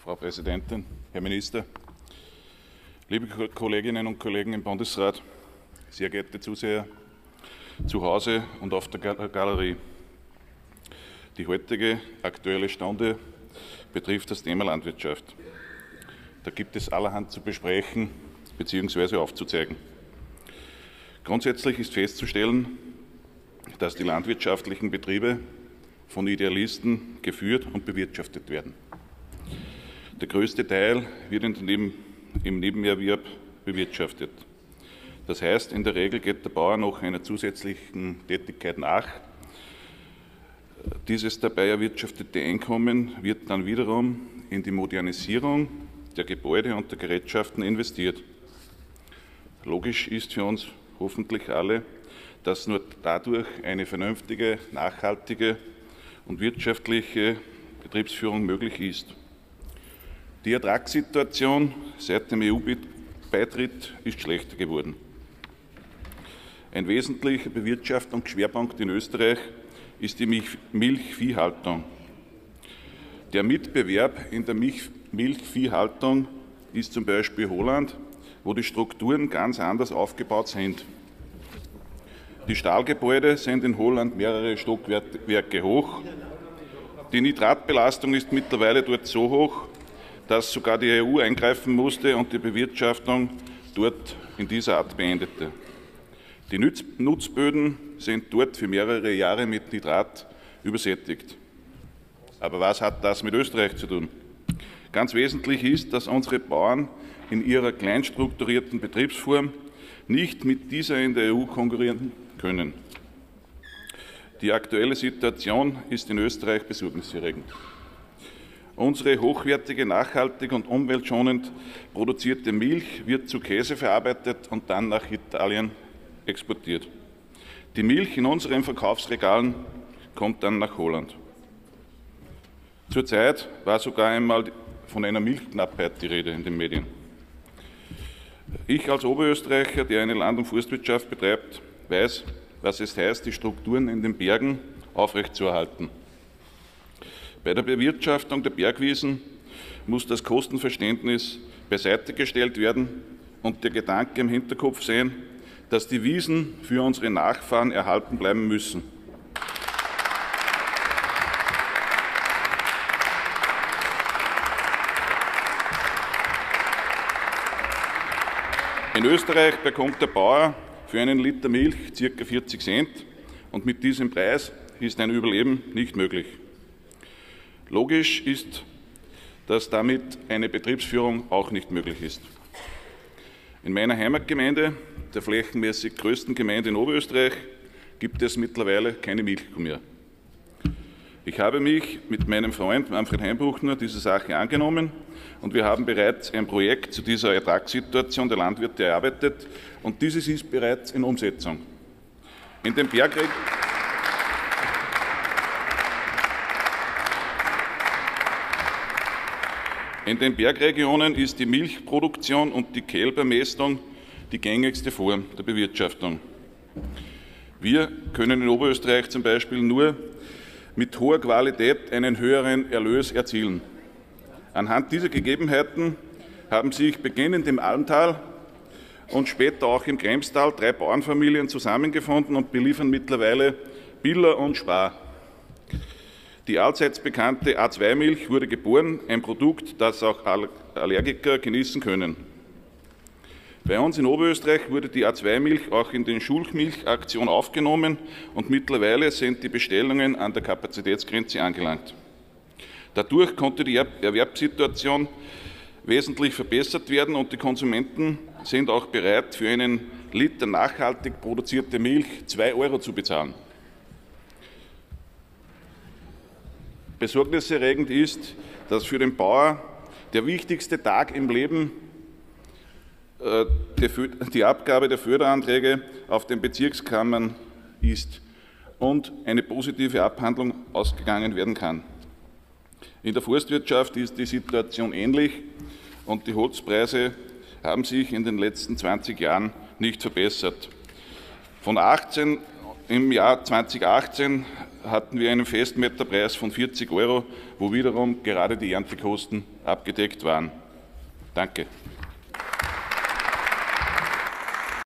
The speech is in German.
Frau Präsidentin, Herr Minister, liebe Kolleginnen und Kollegen im Bundesrat, sehr geehrte Zuseher zu Hause und auf der Galerie. Die heutige Aktuelle Stunde betrifft das Thema Landwirtschaft. Da gibt es allerhand zu besprechen bzw. aufzuzeigen. Grundsätzlich ist festzustellen, dass die landwirtschaftlichen Betriebe von Idealisten geführt und bewirtschaftet werden. Der größte Teil wird im Nebenerwerb bewirtschaftet. Das heißt, in der Regel geht der Bauer noch einer zusätzlichen Tätigkeit nach. Dieses dabei erwirtschaftete Einkommen wird dann wiederum in die Modernisierung der Gebäude und der Gerätschaften investiert. Logisch ist für uns hoffentlich alle, dass nur dadurch eine vernünftige, nachhaltige und wirtschaftliche Betriebsführung möglich ist. Die Ertragssituation seit dem EU-Beitritt ist schlechter geworden. Ein wesentlicher Bewirtschaftungsschwerpunkt in Österreich ist die Milchviehhaltung. Der Mitbewerb in der Milchviehhaltung ist zum Beispiel Holland, wo die Strukturen ganz anders aufgebaut sind. Die Stallgebäude sind in Holland mehrere Stockwerke hoch. Die Nitratbelastung ist mittlerweile dort so hoch, dass sogar die EU eingreifen musste und die Bewirtschaftung dort in dieser Art beendete. Die Nutzböden sind dort für mehrere Jahre mit Nitrat übersättigt. Aber was hat das mit Österreich zu tun? Ganz wesentlich ist, dass unsere Bauern in ihrer kleinstrukturierten Betriebsform nicht mit dieser in der EU konkurrieren können. Die aktuelle Situation ist in Österreich besorgniserregend. Unsere hochwertige, nachhaltig und umweltschonend produzierte Milch wird zu Käse verarbeitet und dann nach Italien exportiert. Die Milch in unseren Verkaufsregalen kommt dann nach Holland. Zurzeit war sogar einmal von einer Milchknappheit die Rede in den Medien. Ich als Oberösterreicher, der eine Land- und Forstwirtschaft betreibt, weiß, was es heißt, die Strukturen in den Bergen aufrechtzuerhalten. Bei der Bewirtschaftung der Bergwiesen muss das Kostenverständnis beiseite gestellt werden und der Gedanke im Hinterkopf sein, dass die Wiesen für unsere Nachfahren erhalten bleiben müssen. In Österreich bekommt der Bauer für einen Liter Milch ca. 40 Cent und mit diesem Preis ist ein Überleben nicht möglich. Logisch ist, dass damit eine Betriebsführung auch nicht möglich ist. In meiner Heimatgemeinde, der flächenmäßig größten Gemeinde in Oberösterreich, gibt es mittlerweile keine Milchkuh mehr. Ich habe mich mit meinem Freund Manfred Heimbuchner dieser Sache angenommen und wir haben bereits ein Projekt zu dieser Ertragssituation der Landwirte erarbeitet und dieses ist bereits in Umsetzung. In den Bergregionen ist die Milchproduktion und die Kälbermästung die gängigste Form der Bewirtschaftung. Wir können in Oberösterreich zum Beispiel nur mit hoher Qualität einen höheren Erlös erzielen. Anhand dieser Gegebenheiten haben sich beginnend im Almtal und später auch im Kremstal 3 Bauernfamilien zusammengefunden und beliefern mittlerweile Biller und Spar. Die allseits bekannte A2-Milch wurde geboren, ein Produkt, das auch Allergiker genießen können. Bei uns in Oberösterreich wurde die A2-Milch auch in den Schulmilchaktion aufgenommen und mittlerweile sind die Bestellungen an der Kapazitätsgrenze angelangt. Dadurch konnte die Erwerbssituation wesentlich verbessert werden und die Konsumenten sind auch bereit, für einen Liter nachhaltig produzierte Milch 2 € zu bezahlen. Besorgniserregend ist, dass für den Bauer der wichtigste Tag im Leben die Abgabe der Förderanträge auf den Bezirkskammern ist und eine positive Abhandlung ausgegangen werden kann. In der Forstwirtschaft ist die Situation ähnlich und die Holzpreise haben sich in den letzten 20 Jahren nicht verbessert. Im Jahr 2018 hatten wir einen Festmeterpreis von 40 €, wo wiederum gerade die Erntekosten abgedeckt waren. Danke.